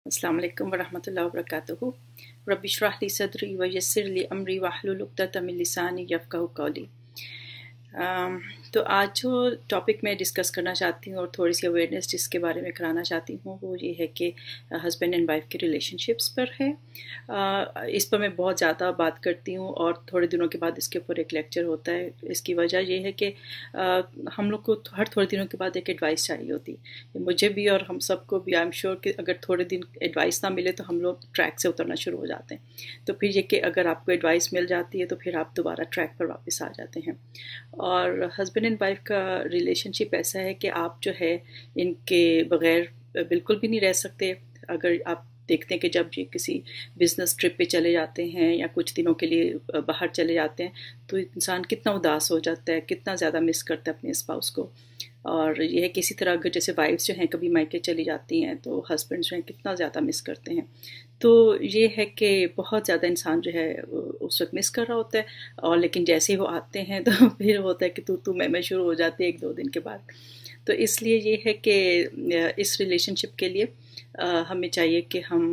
अस्सलाम वालेकुम वरहमतुल्लाहि वबरकातुहू। रब्बि इश्रह ली सदरी व यस्सिर ली अमरी वाहलुल उक़दतम मिन लिसानी यफ़क़हू क़ौली। तो आज जो टॉपिक मैं डिस्कस करना चाहती हूँ और थोड़ी सी अवेयरनेस जिसके बारे में कराना चाहती हूँ वो ये है कि हस्बैंड एंड वाइफ के रिलेशनशिप्स पर है। इस पर मैं बहुत ज़्यादा बात करती हूँ और थोड़े दिनों के बाद इसके ऊपर एक लेक्चर होता है। इसकी वजह ये है कि हम लोग को हर थोड़े दिनों के बाद एक एडवाइस चाहिए होती है, मुझे भी और हम सबको भी। आई एम श्योर कि अगर थोड़े दिन एडवाइस ना मिले तो हम लोग ट्रैक से उतरना शुरू हो जाते हैं। तो फिर ये कि अगर आपको एडवाइस मिल जाती है तो फिर आप दोबारा ट्रैक पर वापस आ जाते हैं। और हस्बैंड एंड वाइफ का रिलेशनशिप ऐसा है कि आप जो है इनके बग़ैर बिल्कुल भी नहीं रह सकते। अगर आप देखते हैं कि जब ये किसी बिज़नेस ट्रिप पे चले जाते हैं या कुछ दिनों के लिए बाहर चले जाते हैं तो इंसान कितना उदास हो जाता है, कितना ज़्यादा मिस करता है अपने स्पाउस को। और ये है कि इसी तरह अगर जैसे वाइफ्स जो हैं कभी मायके चली जाती हैं तो हस्बैंड्स जो हैं कितना ज़्यादा मिस करते हैं। तो ये है कि बहुत ज़्यादा इंसान जो है उस वक्त मिस कर रहा होता है, और लेकिन जैसे ही वो आते हैं तो फिर होता है कि तू मैं शुरू हो जाती है 1-2 दिन के बाद। तो इसलिए ये है कि इस रिलेशनशिप के लिए हमें चाहिए कि हम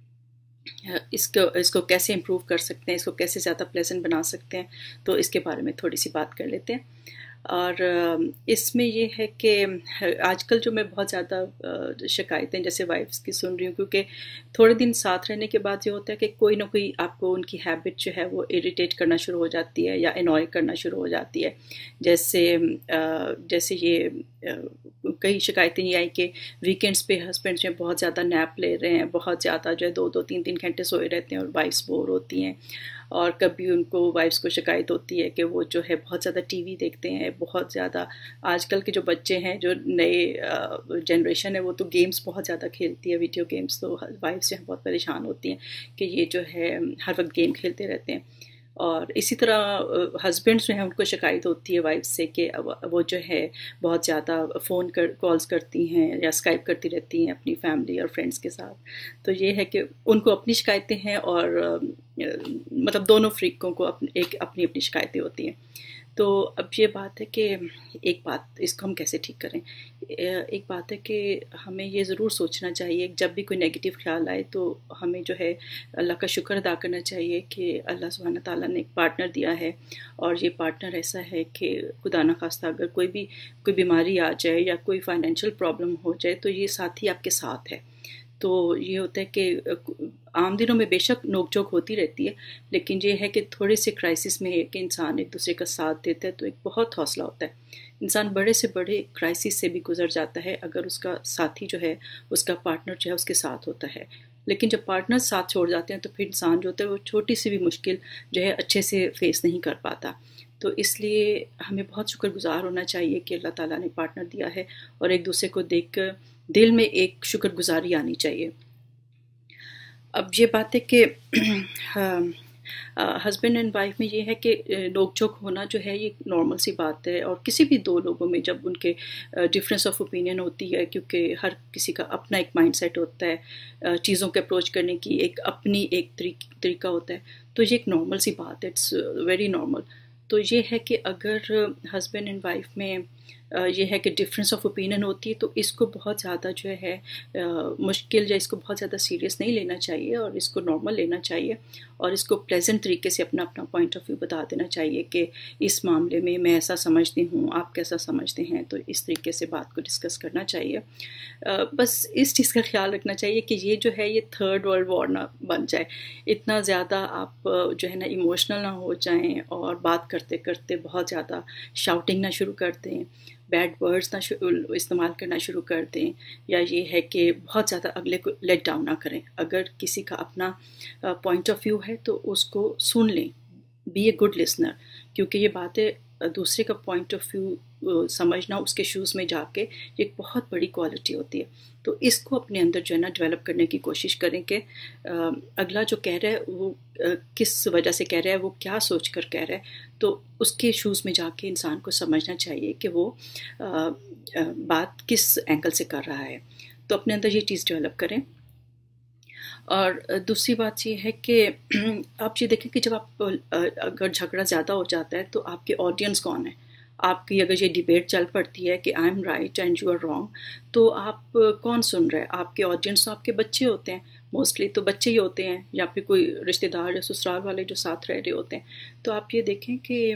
इसको कैसे इम्प्रूव कर सकते हैं, इसको कैसे ज़्यादा प्लेजेंट बना सकते हैं, तो इसके बारे में थोड़ी सी बात कर लेते हैं। और इसमें ये है कि आजकल जो मैं बहुत ज़्यादा शिकायतें जैसे वाइफ्स की सुन रही हूँ, क्योंकि थोड़े दिन साथ रहने के बाद ये होता है कि कोई ना कोई आपको उनकी हैबिट जो है वो इरिटेट करना शुरू हो जाती है या अनॉय करना शुरू हो जाती है। जैसे ये कई शिकायतें ये आई कि वीकेंड्स पे हस्बैंड जो है बहुत ज़्यादा नैप ले रहे हैं, बहुत ज़्यादा जो है 2-2 3-3 घंटे सोए रहते हैं और वाइफ्स बोर होती हैं। और कभी उनको वाइफ्स को शिकायत होती है कि वो जो है बहुत ज़्यादा टीवी देखते हैं, बहुत ज़्यादा। आजकल के जो बच्चे हैं, जो नए जनरेशन है, वो तो गेम्स बहुत ज़्यादा खेलती है, वीडियो गेम्स। तो वाइफ्स जो हैं बहुत परेशान होती हैं कि ये जो है हर वक्त गेम खेलते रहते हैं। और इसी तरह हस्बैंड्स जो हैं उनको शिकायत होती है वाइफ से कि वो जो है बहुत ज़्यादा कॉल्स करती हैं या स्काइप करती रहती हैं अपनी फैमिली और फ्रेंड्स के साथ। तो ये है कि उनको अपनी शिकायतें हैं और मतलब दोनों फ्रीकों को अपनी अपनी शिकायतें होती हैं। तो अब ये बात है कि एक बात इसको हम कैसे ठीक करें। एक बात है कि हमें ये ज़रूर सोचना चाहिए जब भी कोई नेगेटिव ख्याल आए तो हमें जो है अल्लाह का शुक्र अदा करना चाहिए कि अल्लाह सुब्हान ताला ने एक पार्टनर दिया है, और ये पार्टनर ऐसा है कि खुदा न खास्ता अगर कोई बीमारी आ जाए या कोई फाइनेंशियल प्रॉब्लम हो जाए तो ये साथी आपके साथ है। तो ये होता है कि आम दिनों में बेशक नोक-झोंक होती रहती है, लेकिन ये है कि थोड़े से क्राइसिस में एक इंसान एक दूसरे का साथ देता है तो एक बहुत हौसला होता है। इंसान बड़े से बड़े क्राइसिस से भी गुजर जाता है अगर उसका साथी जो है, उसका पार्टनर जो है उसके साथ होता है। लेकिन जब पार्टनर साथ छोड़ जाते हैं तो फिर इंसान जो होता है वो छोटी सी भी मुश्किल जो है अच्छे से फेस नहीं कर पाता। तो इसलिए हमें बहुत शुक्रगुज़ार होना चाहिए कि अल्लाह ताला ने पार्टनर दिया है, और एक दूसरे को देखकर दिल में एक शुक्रगुज़ारी आनी चाहिए। अब ये बात है कि हस्बैंड एंड वाइफ में ये है कि नोक-झोंक होना जो है ये नॉर्मल सी बात है, और किसी भी 2 लोगों में जब उनके डिफरेंस ऑफ ओपिनियन होती है, क्योंकि हर किसी का अपना एक माइंडसेट होता है, चीज़ों के अप्रोच करने की अपनी एक तरीका होता है, तो ये एक नॉर्मल सी बात है, इट्स वेरी नॉर्मल। तो ये है कि अगर हस्बैंड एंड वाइफ में ये है कि डिफरेंस ऑफ ओपिनियन होती है तो इसको बहुत ज़्यादा जो है मुश्किल या इसको बहुत ज़्यादा सीरियस नहीं लेना चाहिए, और इसको नॉर्मल लेना चाहिए, और इसको प्लेजेंट तरीके से अपना अपना पॉइंट ऑफ व्यू बता देना चाहिए कि इस मामले में मैं ऐसा समझती हूँ, आप कैसा समझते हैं। तो इस तरीके से बात को डिस्कस करना चाहिए। बस इस चीज़ का ख्याल रखना चाहिए कि ये जो है ये थर्ड वर्ल्ड वॉर ना बन जाए। इतना ज़्यादा आप जो है ना इमोशनल ना हो जाएं और बात करते करते बहुत ज़्यादा शाउटिंग ना शुरू कर दें, बैड वर्ड्स ना इस्तेमाल करना शुरू कर दें, या ये है कि बहुत ज़्यादा अगले को लेट डाउन ना करें। अगर किसी का अपना पॉइंट ऑफ व्यू है तो उसको सुन लें, बी ए गुड लिसनर, क्योंकि ये बातें दूसरे का पॉइंट ऑफ व्यू समझना, उसके शूज़ में जाके एक बहुत बड़ी क्वालिटी होती है। तो इसको अपने अंदर जो है ना डेवलप करने की कोशिश करें कि अगला जो कह रहा है वो किस वजह से कह रहा है, वो क्या सोच कर कह रहा है, तो उसके शूज़ में जाके इंसान को समझना चाहिए कि वो बात किस एंगल से कर रहा है। तो अपने अंदर ये चीज़ डेवलप करें। और दूसरी बात ये है कि आप ये देखें कि जब आप अगर झगड़ा ज़्यादा हो जाता है तो आपके ऑडियंस कौन है। آپ کی اگر یہ ڈیبیٹ چل پڑتی ہے کہ I am right and you are wrong, تو آپ کون سن رہے ہیں؟ آپ کے آڈینس تو آپ کے بچے ہوتے ہیں، موسٹلی تو بچے ہی ہوتے ہیں، یا پھر کوئی رشتہ دار یا سسرال والے جو ساتھ رہ رہے ہوتے ہیں۔ تو آپ یہ دیکھیں کہ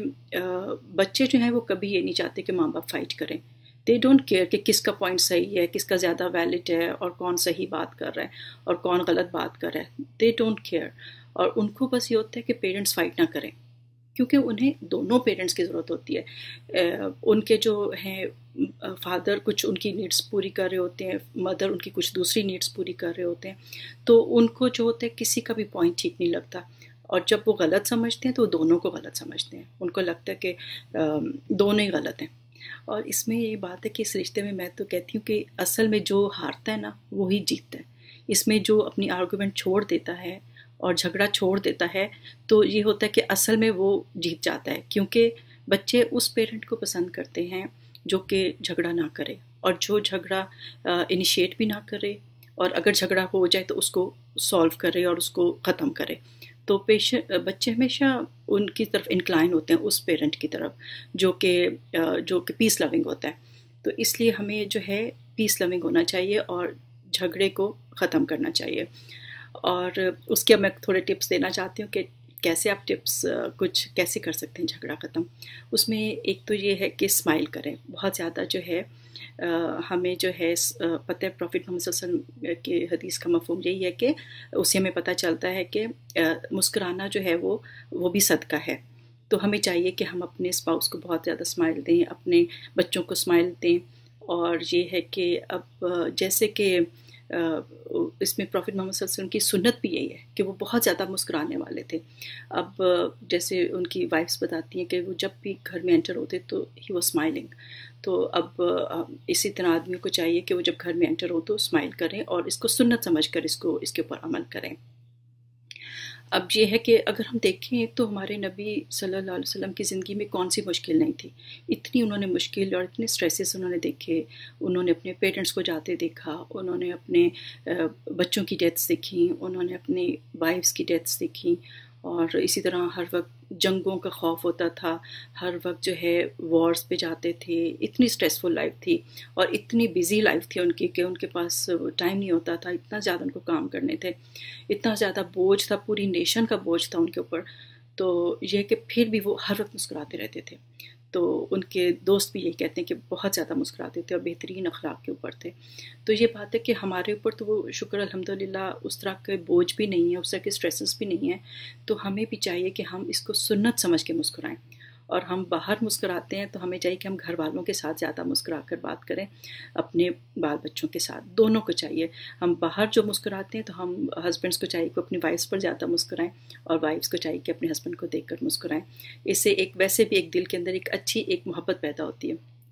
بچے جو ہیں وہ کبھی یہ نہیں چاہتے کہ ماں باپ فائٹ کریں، دے ڈونٹ کیئر کہ کس کا پوائنٹ صحیح ہے، کس کا زیادہ ویلڈ ہے، اور کون صحیح بات کر رہا ہے اور کون غلط بات کر رہا ہے، دے ڈونٹ کیئر۔ اور ان کو بس یہ ہوتا ہے کہ پیرنٹس فائٹ نہ کریں، کیونکہ انہیں دونوں پیرنٹس کی ضرورت ہوتی ہے۔ ان کے جو ہیں فادر کچھ ان کی نیڈس پوری کر رہے ہوتے ہیں، مدر ان کی کچھ دوسری نیڈس پوری کر رہے ہوتے ہیں، تو ان کو جو ہوتا ہے کسی کا بھی پوائنٹ ٹھیک نہیں لگتا، اور جب وہ غلط سمجھتے ہیں تو وہ دونوں کو غلط سمجھتے ہیں، ان کو لگتا ہے کہ دونوں ہی غلط ہیں۔ اور اس میں یہی بات ہے کہ اس رشتے میں تو کہتی ہوں کہ اصل میں جو ہارتا ہے نا وہی جیتتا ہے۔ اس میں جو اپنی آرگومنٹ چھوڑ دیتا ہے اور جھگڑا چھوڑ دیتا ہے، تو یہ ہوتا ہے کہ اصل میں وہ جیت جاتا ہے، کیونکہ بچے اس پیرنٹ کو پسند کرتے ہیں جو کہ جھگڑا نہ کرے، اور جو جھگڑا انیشیٹ بھی نہ کرے، اور اگر جھگڑا ہو جائے تو اس کو سولو کرے اور اس کو ختم کرے۔ تو بچے ہمیشہ ان کی طرف انکلائن ہوتے ہیں، اس پیرنٹ کی طرف جو کہ پیس لونگ ہوتا ہے۔ تو اس لیے ہمیں جو ہے پیس لونگ ہونا چاہیے اور جھگڑے کو ختم کرنا چاہیے۔ اور اس کے میں تھوڑے ٹپس دینا چاہتی ہوں کہ کیسے آپ کچھ کیسے کر سکتے ہیں جھگڑا ختم۔ اس میں ایک تو یہ ہے کہ اسمائل کریں بہت زیادہ، جو ہے ہمیں جو ہے پتہ ہے پروفٹ محمد صلی اللہ علیہ وسلم کی حدیث کا مفہوم یہی ہے کہ اس سے ہمیں پتہ چلتا ہے کہ مسکرانا جو ہے وہ بھی صدقہ ہے۔ تو ہمیں چاہیے کہ ہم اپنے اسپاؤس کو بہت زیادہ اسمائل دیں، اپنے بچوں کو اسمائل دیں۔ اور یہ ہے کہ اب جیسے کہ اس میں پروفٹ محمد صلی اللہ علیہ وسلم کی سنت بھی یہی ہے کہ وہ بہت زیادہ مسکرانے والے تھے۔ اب جیسے ان کی وائفس بتاتی ہیں کہ وہ جب بھی گھر میں انٹر ہوتے تو ہی واز اسمائلنگ۔ تو اب اسی طرح آدمیوں کو چاہیے کہ وہ جب گھر میں انٹر ہو تو اسمائل کریں، اور اس کو سنت سمجھ کر اس کے اوپر عمل کریں۔ اب یہ ہے کہ اگر ہم دیکھیں تو ہمارے نبی صلی اللہ علیہ وسلم کی زندگی میں کون سی مشکل نہیں تھی، اتنی انہوں نے مشکل اور اتنے اسٹریسز انہوں نے دیکھے، انہوں نے اپنے پیرنٹس کو جاتے دیکھا، انہوں نے اپنے بچوں کی ڈیتھس دیکھیں، انہوں نے اپنی وائفس کی ڈیتھس دیکھیں، اور اسی طرح ہر وقت جنگوں کا خوف ہوتا تھا، ہر وقت جو ہے وارز پہ جاتے تھے، اتنی اسٹریسفل لائف تھی اور اتنی بیزی لائف تھی ان کی کہ ان کے پاس ٹائم نہیں ہوتا تھا، اتنا زیادہ ان کو کام کرنے تھے، اتنا زیادہ بوجھ تھا، پوری نیشن کا بوجھ تھا ان کے اوپر۔ تو یہ کہ پھر بھی وہ ہر وقت مسکراتے رہتے تھے۔ تو ان کے دوست بھی یہی کہتے ہیں کہ بہت زیادہ مسکراتے تھے اور بہترین اخلاق کے اوپر تھے۔ تو یہ بات ہے کہ ہمارے اوپر تو وہ شکر الحمدللہ اس طرح کے بوجھ بھی نہیں ہے، اس طرح کے اسٹریسز بھی نہیں ہیں، تو ہمیں بھی چاہیے کہ ہم اس کو سنت سمجھ کے مسکرائیں۔ اور ہم باہر مسکراتے ہیں تو ہمیں چاہیے کہ ہم گھر والوں کے ساتھ زیادہ مسکرا کر بات کریں، اپنے بال بچوں کے ساتھ، دونوں کو چاہیے۔ ہم باہر جو مسکراتے ہیں تو ہم ہسبینڈس کو چاہیے کہ اپنی وائفس پر زیادہ مسکرائیں، اور وائفس کو چاہیے کہ اپنے ہسبینڈ کو دیکھ کر مسکرائیں۔ اس سے ویسے بھی ایک دل کے اندر ایک اچھی محبت پیدا ہوتی ہے۔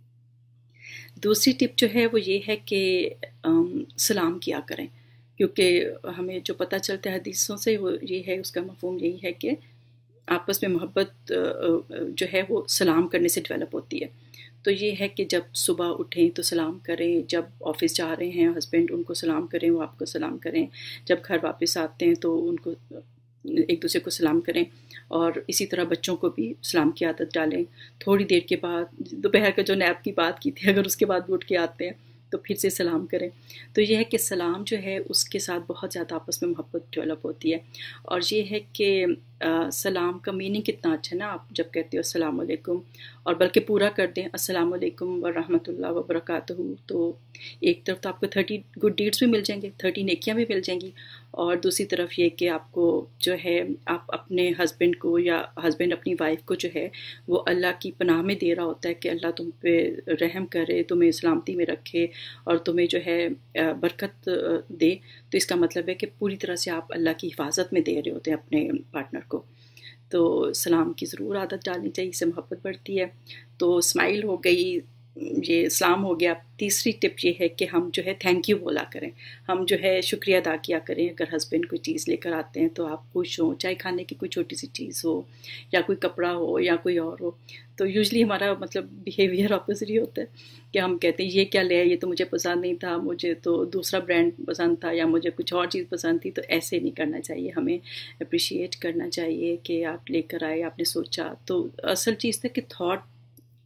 دوسری ٹپ جو ہے وہ یہ ہے کہ سلام کیا کریں، کیونکہ ہمیں جو پتہ چلتا ہے حدیثوں سے وہ یہ ہے، اس کا مفہوم یہی ہے کہ آپس میں محبت جو ہے وہ سلام کرنے سے ڈیولپ ہوتی ہے۔ تو یہ ہے کہ جب صبح اٹھیں تو سلام کریں، جب آفس جا رہے ہیں ہسبینڈ ان کو سلام کریں، وہ آپ کو سلام کریں، جب گھر واپس آتے ہیں تو ان کو ایک دوسرے کو سلام کریں، اور اسی طرح بچوں کو بھی سلام کی عادت ڈالیں۔ تھوڑی دیر کے بعد دوپہر کا جو نیپ کی بات کی تھی، اگر اس کے بعد اٹھ کے آتے ہیں تو پھر سے سلام کریں۔ تو یہ ہے کہ سلام جو ہے اس کے ساتھ بہت زیادہ آپس میں محبت ڈیولپ ہوتی ہے۔ اور یہ ہے کہ سلام کا میننگ کتنا اچھا ہے نا، آپ جب کہتے ہو السلام علیکم، اور بلکہ پورا کر دیں السلام علیکم ورحمۃ اللہ وبرکاتہ، تو ایک طرف تو آپ کو 30 گڈ ڈیڈس بھی مل جائیں گے، 30 نیکیاں بھی مل جائیں گی، اور دوسری طرف یہ کہ آپ کو جو ہے آپ اپنے ہسبینڈ کو یا ہسبینڈ اپنی وائف کو جو ہے وہ اللہ کی پناہ میں دے رہا ہوتا ہے کہ اللہ تم پہ رحم کرے، تمہیں سلامتی میں رکھے اور تمہیں جو ہے برکت دے۔ تو اس کا مطلب ہے کہ پوری طرح سے آپ اللہ کی حفاظت میں دے رہے ہوتے ہیں اپنے پارٹنر کو۔ تو سلام کی ضرور عادت ڈالنی چاہیے، اس سے محبت بڑھتی ہے۔ تو اسمائل ہو گئی، یہ سلام ہو گیا۔ تیسری ٹپ یہ ہے کہ ہم جو ہے تھینک یو بولا کریں، ہم جو ہے شکریہ ادا کیا کریں۔ اگر ہسبینڈ کوئی چیز لے کر آتے ہیں تو آپ خوش ہوں، چاہے کھانے کی کوئی چھوٹی سی چیز ہو یا کوئی کپڑا ہو یا کوئی اور ہو، تو یوزلی ہمارا مطلب بیہیویئر اپوزٹ ہی ہوتا ہے کہ ہم کہتے ہیں یہ کیا لے آئے، یہ تو مجھے پسند نہیں تھا، مجھے تو دوسرا برانڈ پسند تھا، یا مجھے کچھ اور چیز پسند تھی۔ تو ایسے نہیں کرنا چاہیے، ہمیں اپریشیٹ کرنا چاہیے کہ آپ لے کر آئے، آپ نے سوچا۔ تو اصل چیز تھا کہ تھاٹ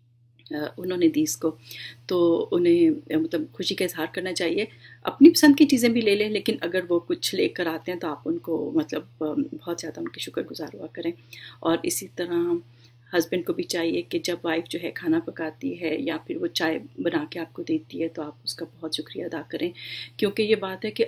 उन्होंने दी इसको, तो उन्हें मतलब खुशी का इजहार करना चाहिए। अपनी पसंद की चीज़ें भी ले लें, लेकिन अगर वो कुछ लेकर आते हैं तो आप उनको मतलब बहुत ज़्यादा उनके शुक्रगुजार हुआ करें। और इसी तरह हस्बैंड को भी चाहिए कि जब वाइफ जो है खाना पकाती है या फिर वो चाय बना के आपको देती है तो आप उसका बहुत शुक्रिया अदा करें, क्योंकि ये बात है कि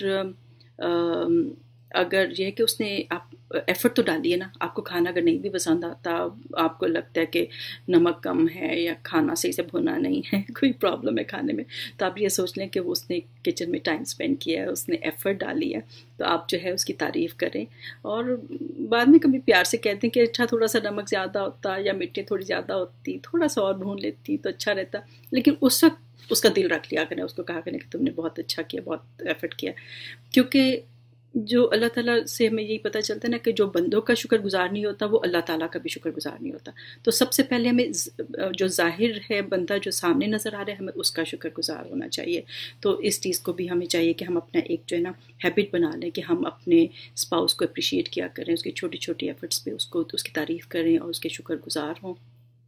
अगर ये है कि उसने आप एफ़र्ट तो डाली है ना, आपको खाना अगर नहीं भी पसंद आता, आपको लगता है कि नमक कम है या खाना सही से भुना नहीं है, कोई प्रॉब्लम है खाने में, तो आप ये सोच लें कि वो उसने किचन में टाइम स्पेंड किया है, उसने एफ़र्ट डाली है, तो आप जो है उसकी तारीफ़ करें। और बाद में कभी प्यार से कहते हैं कि अच्छा थोड़ा सा नमक ज़्यादा होता या मिर्ची थोड़ी ज़्यादा होती, थोड़ा सा और भून लेती तो अच्छा रहता, लेकिन उस वक्त उसका दिल रख लिया करें, उसको कहा करें कि तुमने बहुत अच्छा किया, बहुत एफ़र्ट किया। क्योंकि जो अल्लाह ताला से हमें यही पता चलता है ना कि जो बंदों का शुक्रगुजार नहीं होता वो अल्लाह ताला का भी शुक्रगुजार नहीं होता। तो सबसे पहले हमें जो ज़ाहिर है बंदा जो सामने नज़र आ रहा है, हमें उसका शुक्रगुजार होना चाहिए। तो इस चीज़ को भी हमें चाहिए कि हम अपना एक जो है ना हैबिट बना लें कि हम अपने स्पाउस को अप्रिशिएट किया करें, उसकी छोटी छोटी एफर्ट्स पे उसकी तारीफ़ करें और उसके शुक्रगुजार हों।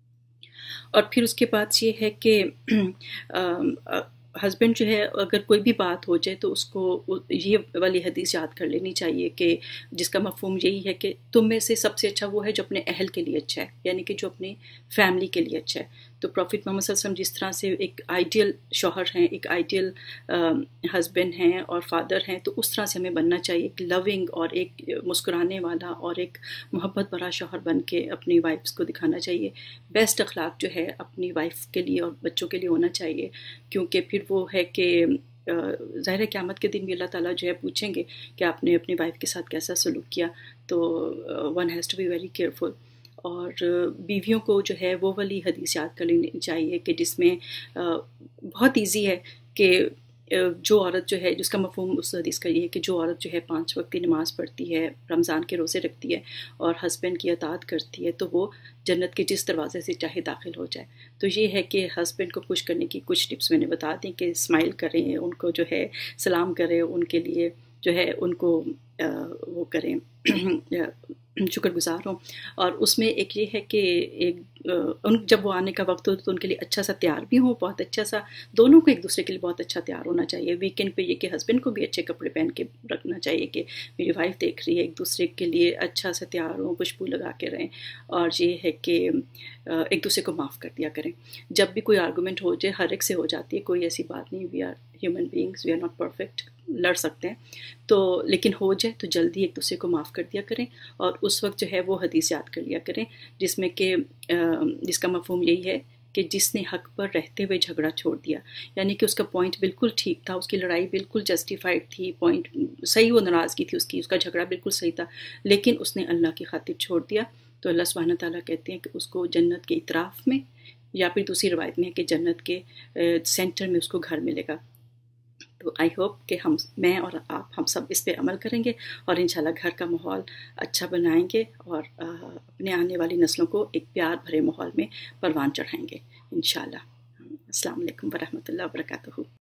और फिर उसके बाद ये है कि हस्बैंड जो है अगर कोई भी बात हो जाए तो उसको ये वाली हदीस याद कर लेनी चाहिए कि जिसका मफ़हूम यही है कि तुम में से सबसे अच्छा वो है जो अपने अहल के लिए अच्छा है, यानी कि जो अपनी फैमिली के लिए अच्छा है। तो प्रॉफिट मोहम्मद सल्लल्लाहु अलैहि वसल्लम जिस तरह से एक आइडियल शौहर हैं, एक आइडियल हस्बैंड हैं और फादर हैं, तो उस तरह से हमें बनना चाहिए, एक लविंग और एक मुस्कुराने वाला और एक मोहब्बत भरा शौहर बन के अपनी वाइफ्स को दिखाना चाहिए। बेस्ट अखलाक जो है अपनी वाइफ के लिए और बच्चों के लिए होना चाहिए, क्योंकि फिर वो है कि ज़ाहिर है क़यामत के दिन भी अल्लाह ताला जो है पूछेंगे कि आपने अपनी वाइफ के साथ कैसा सलूक किया, तो one has to be very careful. और बीवियों को जो है वो वाली हदीस याद कर लेनी चाहिए कि जिसमें बहुत इजी है कि जो औरत जो है जिसका मफ़हूम उस हदीस का ये है कि जो औरत जो है 5 वक्त की नमाज़ पढ़ती है, रमज़ान के रोज़े रखती है और हस्बैंड की अताअत करती है, तो वो जन्नत के जिस दरवाज़े से चाहे दाखिल हो जाए। तो ये है कि हस्बैंड को खुश करने की कुछ टिप्स मैंने बता दी कि स्माइल करें, उनको जो है सलाम करें, उनके लिए जो है उनको वो करें शुक्रगुजार हों। और उसमें एक ये है कि एक जब वो आने का वक्त हो तो उनके लिए अच्छा सा तैयार भी हो, बहुत अच्छा सा, दोनों को एक दूसरे के लिए बहुत अच्छा तैयार होना चाहिए। वीकेंड पे ये कि हस्बैंड को भी अच्छे कपड़े पहन के रखना चाहिए कि मेरी वाइफ देख रही है, एक दूसरे के लिए अच्छा सा तैयार हो, खुशबू लगा के रहें। और ये है कि एक दूसरे को माफ़ कर दिया करें। जब भी कोई आर्गूमेंट हो जाए, हर एक से हो जाती है, कोई ऐसी बात नहीं, we are human beings, we are not perfect, लड़ सकते हैं, तो लेकिन हो जाए तो जल्दी एक दूसरे को माफ़ कर दिया करें। और उस वक्त जो है वो हदीस याद कर लिया करें जिसमें कि जिसका मफ़हूम यही है कि जिसने हक पर रहते हुए झगड़ा छोड़ दिया, यानी कि उसका पॉइंट बिल्कुल ठीक था, उसकी लड़ाई बिल्कुल जस्टिफाइड थी, पॉइंट सही, वो नाराज़गी थी उसका झगड़ा बिल्कुल सही था, लेकिन उसने अल्लाह की खातिर छोड़ दिया, तो अल्लाह सुब्हानहू तआला कहते हैं कि उसको जन्नत के इतराफ़ में, या फिर दूसरी रवायत में है कि जन्नत के सेंटर में उसको घर मिलेगा। तो आई होप कि मैं और आप हम सब इस पे अमल करेंगे और इंशाल्लाह घर का माहौल अच्छा बनाएंगे और अपने आने वाली नस्लों को एक प्यार भरे माहौल में परवान चढ़ाएंगे इंशाल्लाह। अस्सलाम वालेकुम वरहमतुल्लाहि वबरकातुहू।